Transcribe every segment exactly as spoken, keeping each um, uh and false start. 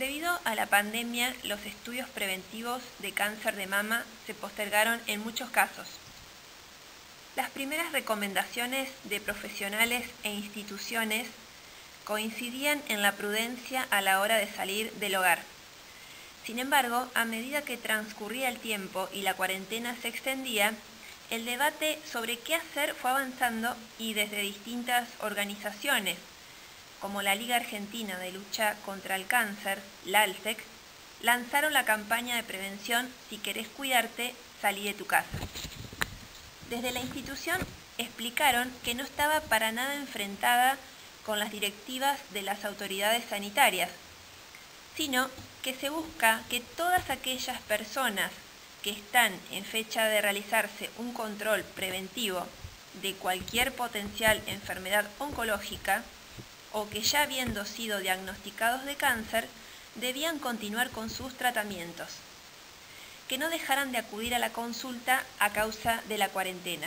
Debido a la pandemia, los estudios preventivos de cáncer de mama se postergaron en muchos casos. Las primeras recomendaciones de profesionales e instituciones coincidían en la prudencia a la hora de salir del hogar. Sin embargo, a medida que transcurría el tiempo y la cuarentena se extendía, el debate sobre qué hacer fue avanzando y desde distintas organizaciones, como la Liga Argentina de Lucha contra el Cáncer, la ALSEC, lanzaron la campaña de prevención Si querés cuidarte, salí de tu casa. Desde la institución explicaron que no estaba para nada enfrentada con las directivas de las autoridades sanitarias, sino que se busca que todas aquellas personas que están en fecha de realizarse un control preventivo de cualquier potencial enfermedad oncológica o que ya habiendo sido diagnosticados de cáncer, debían continuar con sus tratamientos, que no dejaran de acudir a la consulta a causa de la cuarentena.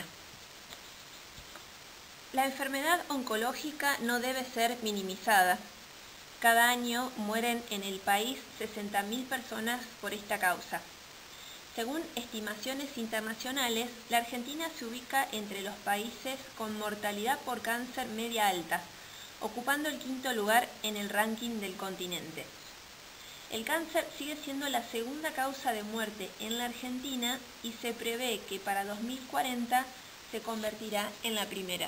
La enfermedad oncológica no debe ser minimizada. Cada año mueren en el país sesenta mil personas por esta causa. Según estimaciones internacionales, la Argentina se ubica entre los países con mortalidad por cáncer media alta, ocupando el quinto lugar en el ranking del continente. El cáncer sigue siendo la segunda causa de muerte en la Argentina y se prevé que para dos mil cuarenta se convertirá en la primera.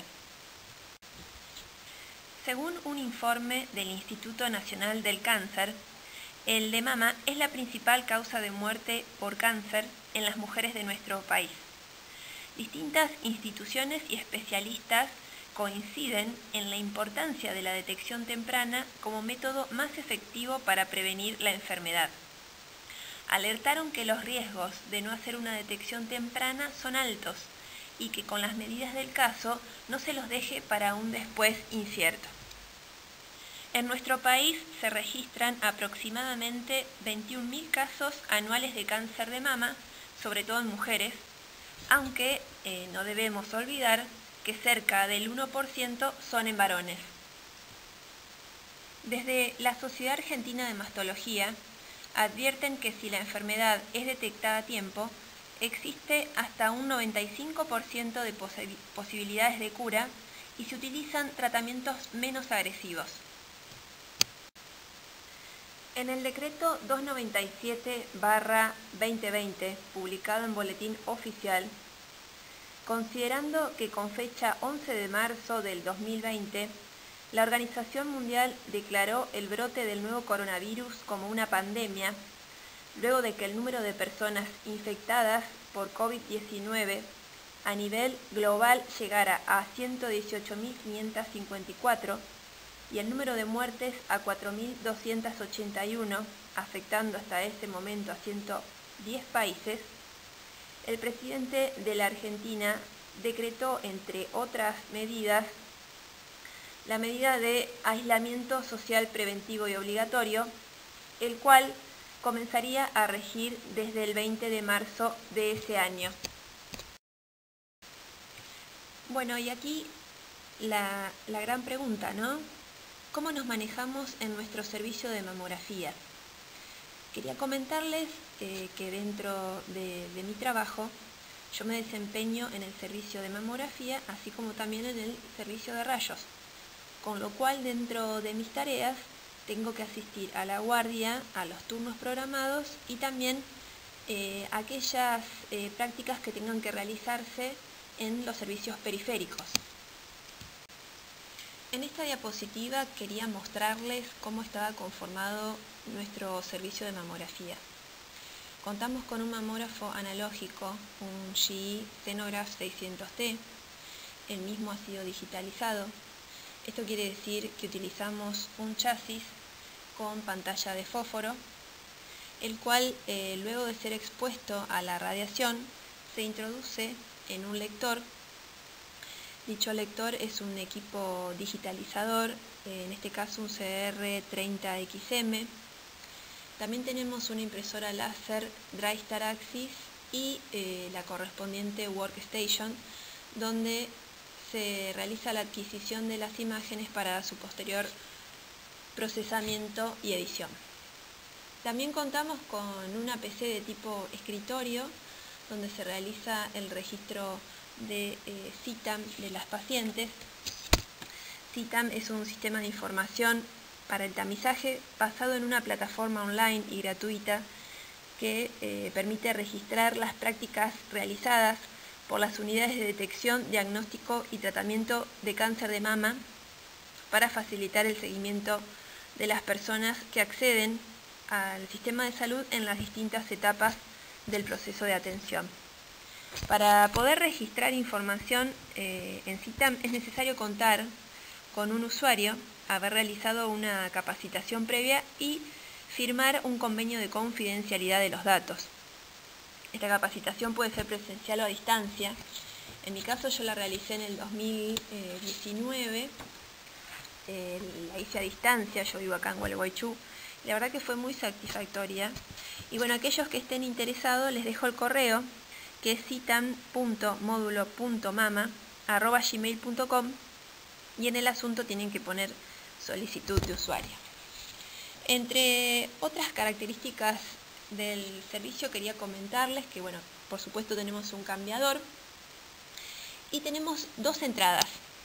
Según un informe del Instituto Nacional del Cáncer, el de mama es la principal causa de muerte por cáncer en las mujeres de nuestro país. Distintas instituciones y especialistas coinciden en la importancia de la detección temprana como método más efectivo para prevenir la enfermedad. Alertaron que los riesgos de no hacer una detección temprana son altos y que con las medidas del caso no se los deje para un después incierto. En nuestro país se registran aproximadamente veintiún mil casos anuales de cáncer de mama, sobre todo en mujeres, aunque eh, no debemos olvidar que cerca del uno por ciento son en varones. Desde la Sociedad Argentina de Mastología advierten que si la enfermedad es detectada a tiempo, existe hasta un noventa y cinco por ciento de posi- posibilidades de cura y se utilizan tratamientos menos agresivos. En el decreto doscientos noventa y siete barra dos mil veinte, publicado en Boletín Oficial, considerando que con fecha once de marzo del dos mil veinte, la Organización Mundial declaró el brote del nuevo coronavirus como una pandemia, luego de que el número de personas infectadas por COVID diecinueve a nivel global llegara a ciento dieciocho mil quinientos cincuenta y cuatro y el número de muertes a cuatro mil doscientos ochenta y uno, afectando hasta ese momento a ciento diez países, el presidente de la Argentina decretó, entre otras medidas, la medida de aislamiento social preventivo y obligatorio, el cual comenzaría a regir desde el veinte de marzo de ese año. Bueno, y aquí la, la gran pregunta, ¿no? ¿Cómo nos manejamos en nuestro servicio de mamografía? Quería comentarles eh, que dentro de, de mi trabajo yo me desempeño en el servicio de mamografía, así como también en el servicio de rayos, con lo cual dentro de mis tareas tengo que asistir a la guardia, a los turnos programados y también eh, aquellas eh, prácticas que tengan que realizarse en los servicios periféricos. En esta diapositiva quería mostrarles cómo estaba conformado nuestro servicio de mamografía. Contamos con un mamógrafo analógico, un G E Xenograph seiscientos T. El mismo ha sido digitalizado. Esto quiere decir que utilizamos un chasis con pantalla de fósforo, el cual eh, luego de ser expuesto a la radiación se introduce en un lector. Dicho lector es un equipo digitalizador, eh, en este caso un C R treinta X M. También tenemos una impresora láser DryStar Axis y eh, la correspondiente Workstation, donde se realiza la adquisición de las imágenes para su posterior procesamiento y edición. También contamos con una P C de tipo escritorio, donde se realiza el registro de eh, CITAM de las pacientes. CITAM es un sistema de información para el tamizaje basado en una plataforma online y gratuita que eh, permite registrar las prácticas realizadas por las unidades de detección, diagnóstico y tratamiento de cáncer de mama para facilitar el seguimiento de las personas que acceden al sistema de salud en las distintas etapas del proceso de atención. Para poder registrar información eh, en CITAM es necesario contar con un usuario, haber realizado una capacitación previa y firmar un convenio de confidencialidad de los datos. Esta capacitación puede ser presencial o a distancia. En mi caso yo la realicé en el dos mil diecinueve, eh, la hice a distancia, yo vivo acá en Gualeguaychú. La verdad que fue muy satisfactoria. Y bueno, aquellos que estén interesados les dejo el correo, que es citam punto módulo punto mama arroba gmail punto com, y en el asunto tienen que poner solicitud de usuario. Entre otras características del servicio quería comentarles que, bueno, por supuesto tenemos un cambiador y tenemos dos entradas.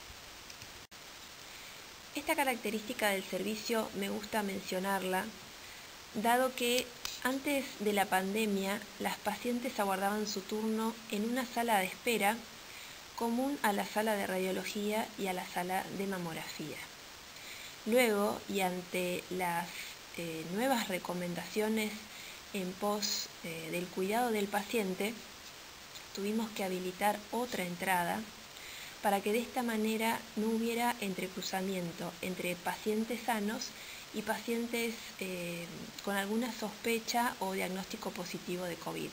Esta característica del servicio me gusta mencionarla, dado que antes de la pandemia las pacientes aguardaban su turno en una sala de espera común a la sala de radiología y a la sala de mamografía. Luego, y ante las eh, nuevas recomendaciones en pos eh, del cuidado del paciente, tuvimos que habilitar otra entrada para que de esta manera no hubiera entrecruzamiento entre pacientes sanos y pacientes eh, con alguna sospecha o diagnóstico positivo de COVID.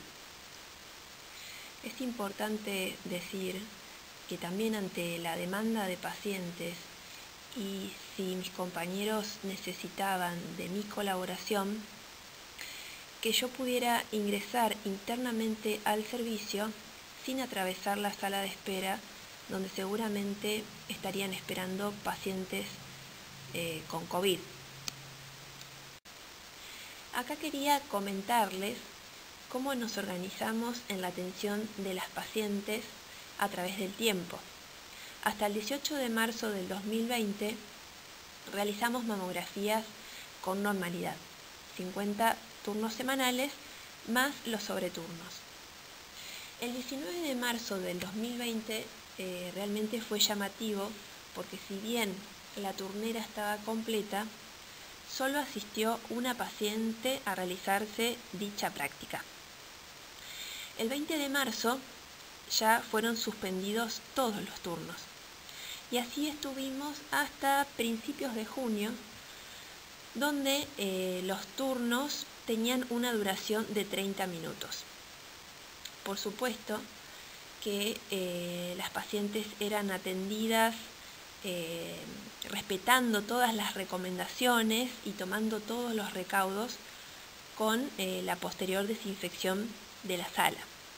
Es importante decir que también ante la demanda de pacientes y si mis compañeros necesitaban de mi colaboración, que yo pudiera ingresar internamente al servicio sin atravesar la sala de espera, donde seguramente estarían esperando pacientes eh, con COVID. Acá quería comentarles cómo nos organizamos en la atención de las pacientes a través del tiempo. Hasta el dieciocho de marzo del dos mil veinte realizamos mamografías con normalidad, cincuenta turnos semanales más los sobreturnos. El diecinueve de marzo del dos mil veinte eh, realmente fue llamativo porque si bien la turnera estaba completa, solo asistió una paciente a realizarse dicha práctica. El veinte de marzo ya fueron suspendidos todos los turnos y así estuvimos hasta principios de junio, donde eh, los turnos tenían una duración de treinta minutos. Por supuesto que eh, las pacientes eran atendidas eh, respetando todas las recomendaciones y tomando todos los recaudos con eh, la posterior desinfección de la sala.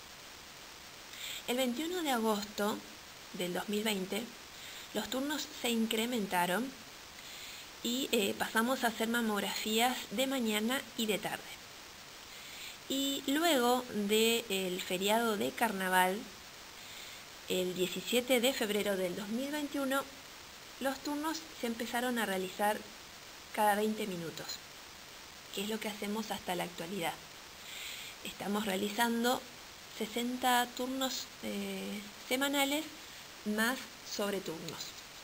El veintiuno de agosto del dos mil veinte, los turnos se incrementaron y eh, pasamos a hacer mamografías de mañana y de tarde. Y luego del feriado de carnaval, el diecisiete de febrero del dos mil veintiuno, los turnos se empezaron a realizar cada veinte minutos, que es lo que hacemos hasta la actualidad. Estamos realizando sesenta turnos eh, semanales más sobreturnos.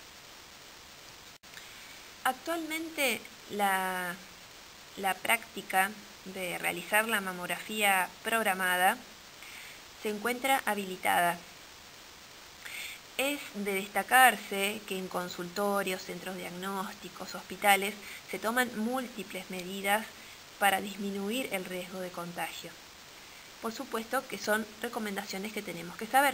Actualmente la, la práctica de realizar la mamografía programada se encuentra habilitada. Es de destacarse que en consultorios, centros diagnósticos, hospitales, se toman múltiples medidas para disminuir el riesgo de contagio. Por supuesto que son recomendaciones que tenemos que saber.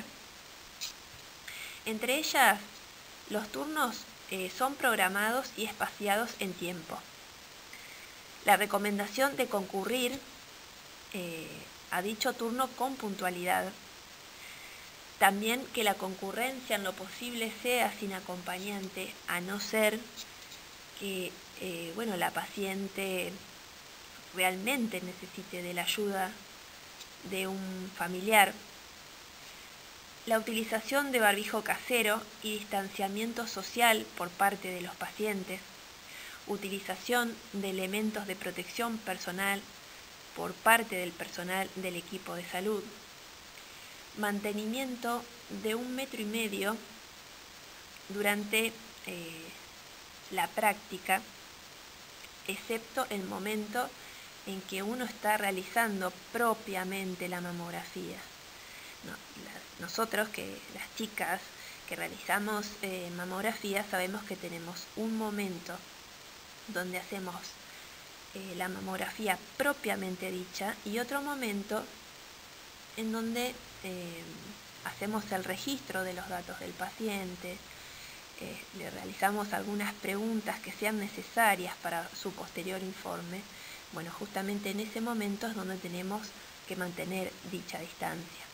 Entre ellas, los turnos eh, son programados y espaciados en tiempo. La recomendación de concurrir eh, a dicho turno con puntualidad. También que la concurrencia en lo posible sea sin acompañante, a no ser que eh, bueno, la paciente realmente necesite de la ayuda de un familiar. La utilización de barbijo casero y distanciamiento social por parte de los pacientes. Utilización de elementos de protección personal por parte del personal del equipo de salud. Mantenimiento de un metro y medio durante eh, la práctica, excepto el momento en que uno está realizando propiamente la mamografía. No, la, nosotros, que las chicas que realizamos eh, mamografía, sabemos que tenemos un momento donde hacemos eh, la mamografía propiamente dicha y otro momento en donde eh, hacemos el registro de los datos del paciente, eh, le realizamos algunas preguntas que sean necesarias para su posterior informe. Bueno, justamente en ese momento es donde tenemos que mantener dicha distancia.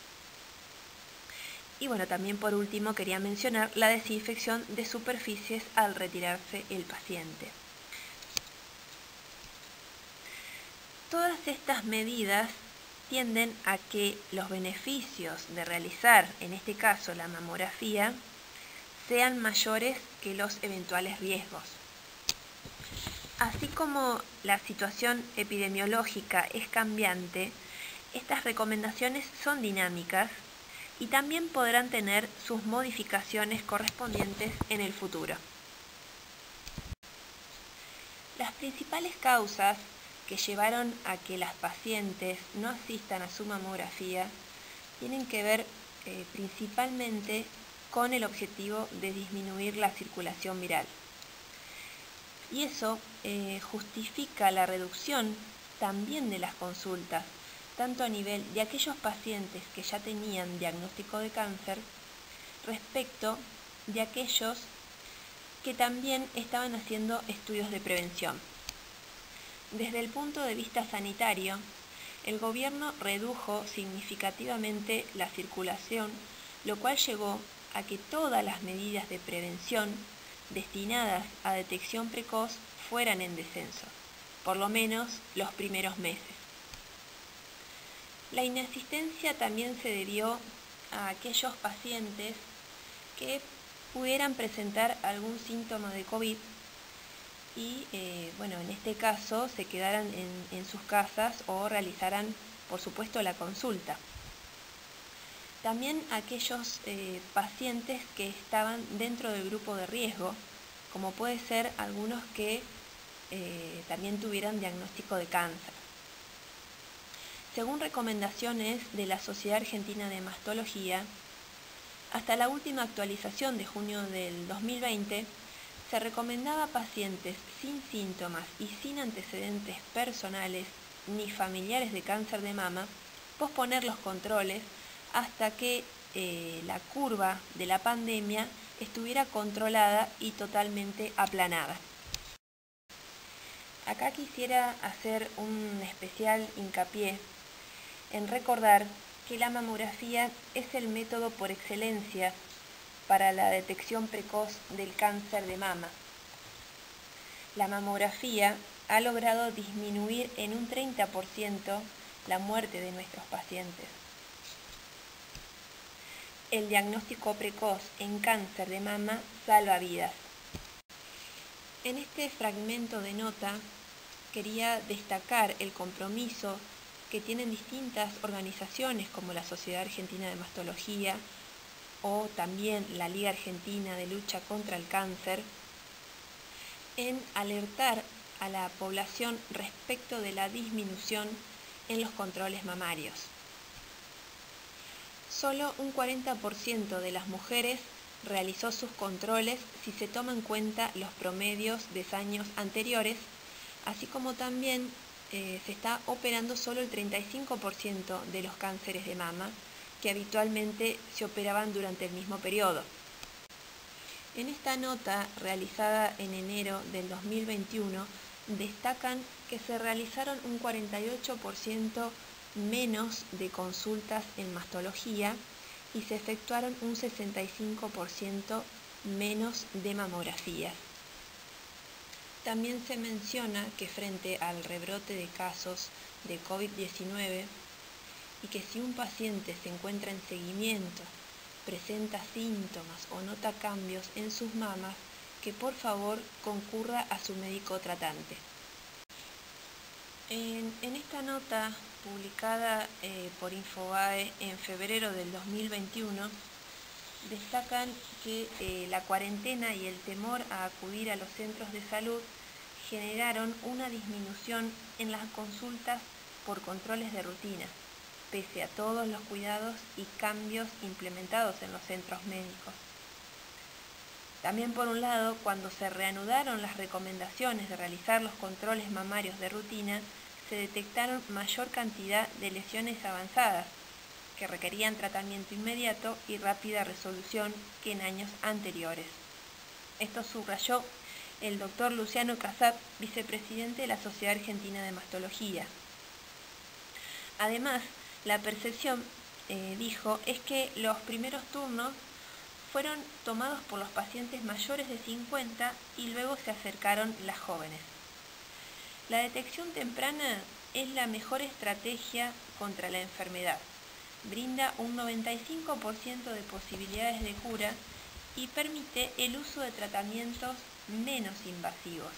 Y bueno, también por último quería mencionar la desinfección de superficies al retirarse el paciente. Todas estas medidas tienden a que los beneficios de realizar, en este caso la mamografía, sean mayores que los eventuales riesgos. Así como la situación epidemiológica es cambiante, estas recomendaciones son dinámicas y también podrán tener sus modificaciones correspondientes en el futuro. Las principales causas que llevaron a que las pacientes no asistan a su mamografía tienen que ver eh, principalmente con el objetivo de disminuir la circulación viral. Y eso eh, justifica la reducción también de las consultas, tanto a nivel de aquellos pacientes que ya tenían diagnóstico de cáncer, respecto de aquellos que también estaban haciendo estudios de prevención. Desde el punto de vista sanitario, el gobierno redujo significativamente la circulación, lo cual llevó a que todas las medidas de prevención destinadas a detección precoz fueran en descenso, por lo menos los primeros meses. La inasistencia también se debió a aquellos pacientes que pudieran presentar algún síntoma de COVID y, eh, bueno, en este caso se quedaran en, en sus casas o realizaran, por supuesto, la consulta. También aquellos eh, pacientes que estaban dentro del grupo de riesgo, como puede ser algunos que eh, también tuvieran diagnóstico de cáncer. Según recomendaciones de la Sociedad Argentina de Mastología, hasta la última actualización de junio del dos mil veinte, se recomendaba a pacientes sin síntomas y sin antecedentes personales ni familiares de cáncer de mama posponer los controles hasta que eh, la curva de la pandemia estuviera controlada y totalmente aplanada. Acá quisiera hacer un especial hincapié en recordar que la mamografía es el método por excelencia para la detección precoz del cáncer de mama. La mamografía ha logrado disminuir en un treinta por ciento la muerte de nuestros pacientes. El diagnóstico precoz en cáncer de mama salva vidas. En este fragmento de nota quería destacar el compromiso que tienen distintas organizaciones como la Sociedad Argentina de Mastología o también la Liga Argentina de Lucha contra el Cáncer en alertar a la población respecto de la disminución en los controles mamarios. Solo un cuarenta por ciento de las mujeres realizó sus controles si se toma en cuenta los promedios de años anteriores, así como también eh, se está operando solo el treinta y cinco por ciento de los cánceres de mama que habitualmente se operaban durante el mismo periodo. En esta nota realizada en enero del dos mil veintiuno destacan que se realizaron un cuarenta y ocho por ciento menos de consultas en mastología y se efectuaron un sesenta y cinco por ciento menos de mamografías. También se menciona que frente al rebrote de casos de COVID diecinueve y que si un paciente se encuentra en seguimiento, presenta síntomas o nota cambios en sus mamas, que por favor concurra a su médico tratante. En, en esta nota publicada eh, por Infobae en febrero del dos mil veintiuno, destacan que eh, la cuarentena y el temor a acudir a los centros de salud generaron una disminución en las consultas por controles de rutina, pese a todos los cuidados y cambios implementados en los centros médicos. También, por un lado, cuando se reanudaron las recomendaciones de realizar los controles mamarios de rutina, se detectaron mayor cantidad de lesiones avanzadas, que requerían tratamiento inmediato y rápida resolución que en años anteriores. Esto subrayó el doctor Luciano Casap, vicepresidente de la Sociedad Argentina de Mastología. Además, la percepción, eh, dijo, es que los primeros turnos fueron tomados por los pacientes mayores de cincuenta y luego se acercaron las jóvenes. La detección temprana es la mejor estrategia contra la enfermedad. Brinda un noventa y cinco por ciento de posibilidades de cura y permite el uso de tratamientos menos invasivos.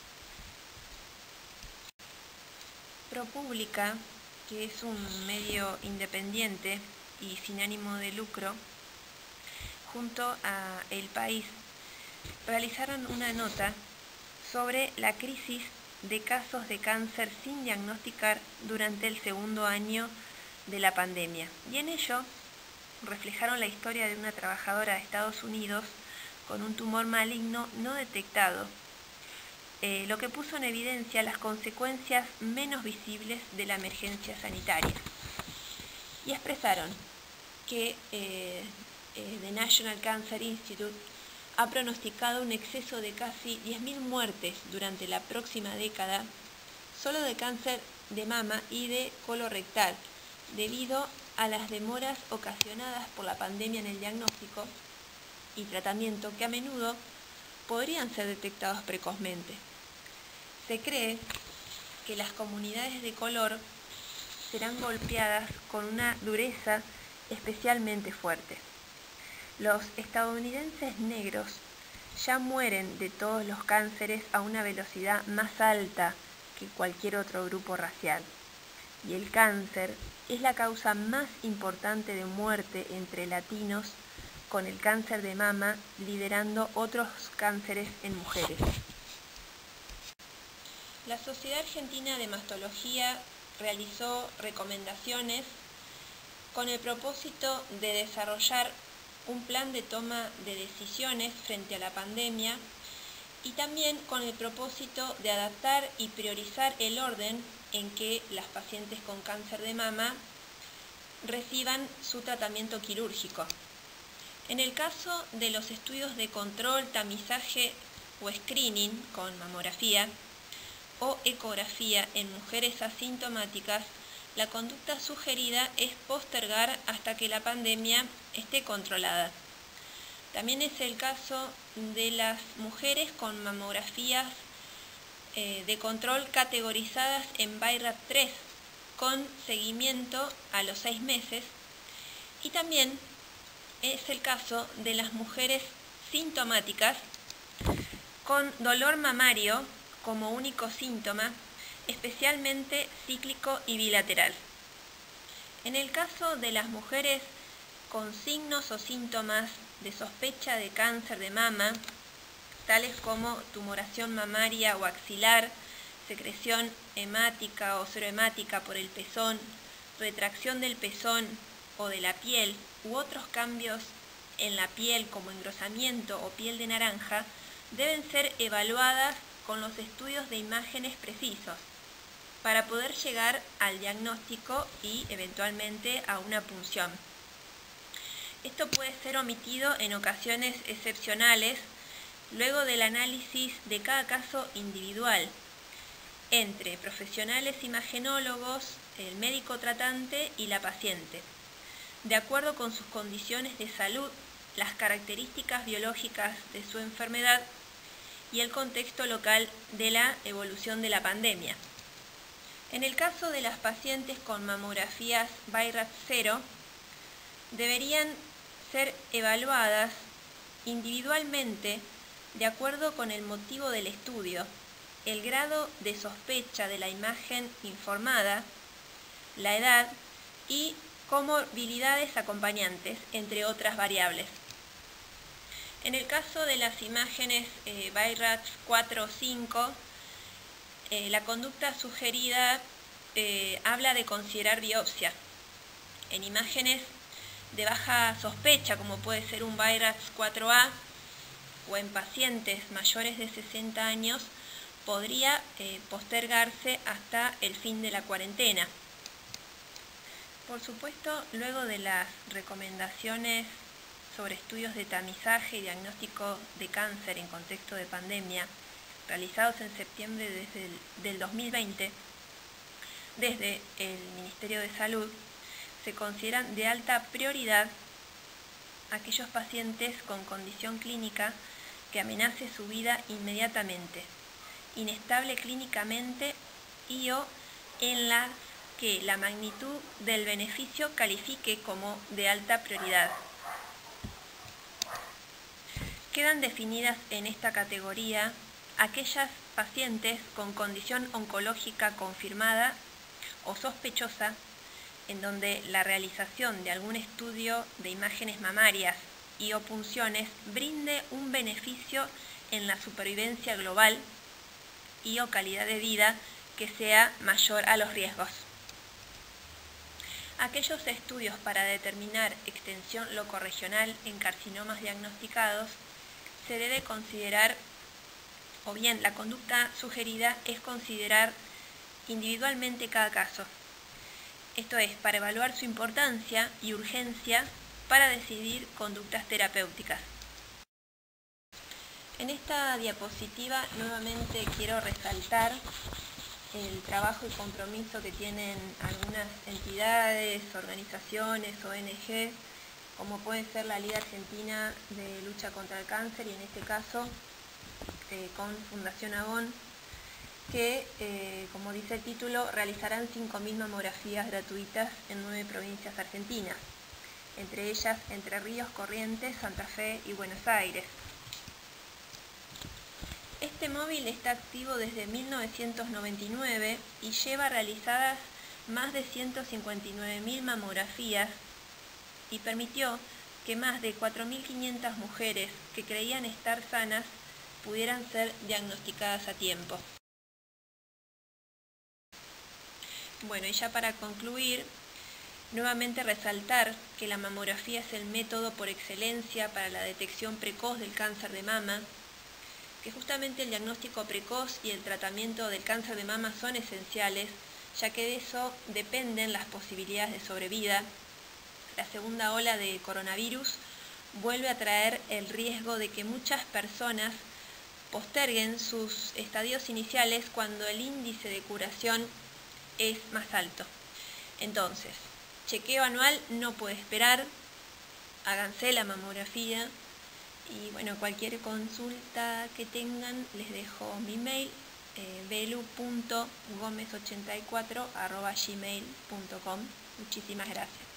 ProPublica, que es un medio independiente y sin ánimo de lucro, junto a El País, realizaron una nota sobre la crisis de casos de cáncer sin diagnosticar durante el segundo año de la pandemia. Y en ello reflejaron la historia de una trabajadora de Estados Unidos con un tumor maligno no detectado, eh, lo que puso en evidencia las consecuencias menos visibles de la emergencia sanitaria. Y expresaron que eh, eh, The National Cancer Institute ha pronosticado un exceso de casi diez mil muertes durante la próxima década solo de cáncer de mama y de colorectal, debido a las demoras ocasionadas por la pandemia en el diagnóstico y tratamiento que a menudo podrían ser detectados precozmente. Se cree que las comunidades de color serán golpeadas con una dureza especialmente fuerte. Los estadounidenses negros ya mueren de todos los cánceres a una velocidad más alta que cualquier otro grupo racial. Y el cáncer es la causa más importante de muerte entre latinos, con el cáncer de mama liderando otros cánceres en mujeres. La Sociedad Argentina de Mastología realizó recomendaciones con el propósito de desarrollar un plan de toma de decisiones frente a la pandemia y también con el propósito de adaptar y priorizar el orden en que las pacientes con cáncer de mama reciban su tratamiento quirúrgico. En el caso de los estudios de control, tamizaje o screening con mamografía o ecografía en mujeres asintomáticas, la conducta sugerida es postergar hasta que la pandemia esté controlada. También es el caso de las mujeres con mamografías eh, de control categorizadas en B I R A P tres con seguimiento a los seis meses, y también es el caso de las mujeres sintomáticas con dolor mamario como único síntoma, especialmente cíclico y bilateral. En el caso de las mujeres con signos o síntomas de sospecha de cáncer de mama, tales como tumoración mamaria o axilar, secreción hemática o serohemática por el pezón, retracción del pezón o de la piel u otros cambios en la piel como engrosamiento o piel de naranja, deben ser evaluadas con los estudios de imágenes precisos para poder llegar al diagnóstico y eventualmente a una punción. Esto puede ser omitido en ocasiones excepcionales luego del análisis de cada caso individual entre profesionales imagenólogos, el médico tratante y la paciente, de acuerdo con sus condiciones de salud, las características biológicas de su enfermedad y el contexto local de la evolución de la pandemia. En el caso de las pacientes con mamografías BI-RADS cero, deberían ser evaluadas individualmente de acuerdo con el motivo del estudio, el grado de sospecha de la imagen informada, la edad y comorbilidades acompañantes, entre otras variables. En el caso de las imágenes eh, BI-RADS cuatro o cinco, eh, la conducta sugerida eh, habla de considerar biopsia. En imágenes de baja sospecha, como puede ser un BI-RADS cuatro A, o en pacientes mayores de sesenta años, podría eh, postergarse hasta el fin de la cuarentena. Por supuesto, luego de las recomendaciones sobre estudios de tamizaje y diagnóstico de cáncer en contexto de pandemia, realizados en septiembre desde el, del dos mil veinte, desde el Ministerio de Salud, se consideran de alta prioridad aquellos pacientes con condición clínica que amenace su vida inmediatamente, inestable clínicamente y o en las que la magnitud del beneficio califique como de alta prioridad. Quedan definidas en esta categoría aquellas pacientes con condición oncológica confirmada o sospechosa, en donde la realización de algún estudio de imágenes mamarias y o punciones brinde un beneficio en la supervivencia global y o calidad de vida que sea mayor a los riesgos. Aquellos estudios para determinar extensión locorregional en carcinomas diagnosticados se debe considerar, o bien la conducta sugerida es considerar individualmente cada caso. Esto es, para evaluar su importancia y urgencia para decidir conductas terapéuticas. En esta diapositiva nuevamente quiero resaltar el trabajo y compromiso que tienen algunas entidades, organizaciones, O N G, como puede ser la Liga Argentina de Lucha contra el Cáncer y en este caso eh, con Fundación Avon, que, eh, como dice el título, realizarán cinco mil mamografías gratuitas en nueve provincias argentinas, entre ellas Entre Ríos, Corrientes, Santa Fe y Buenos Aires. Este móvil está activo desde mil novecientos noventa y nueve y lleva realizadas más de ciento cincuenta y nueve mil mamografías y permitió que más de cuatro mil quinientas mujeres que creían estar sanas pudieran ser diagnosticadas a tiempo. Bueno, y ya para concluir, nuevamente resaltar que la mamografía es el método por excelencia para la detección precoz del cáncer de mama, que justamente el diagnóstico precoz y el tratamiento del cáncer de mama son esenciales, ya que de eso dependen las posibilidades de sobrevida. La segunda ola de coronavirus vuelve a traer el riesgo de que muchas personas posterguen sus estadios iniciales cuando el índice de curación es más alto. Entonces, chequeo anual no puede esperar, háganse la mamografía y bueno, cualquier consulta que tengan les dejo mi mail eh, belu punto gomez ochenta y cuatro arroba gmail punto com. Muchísimas gracias.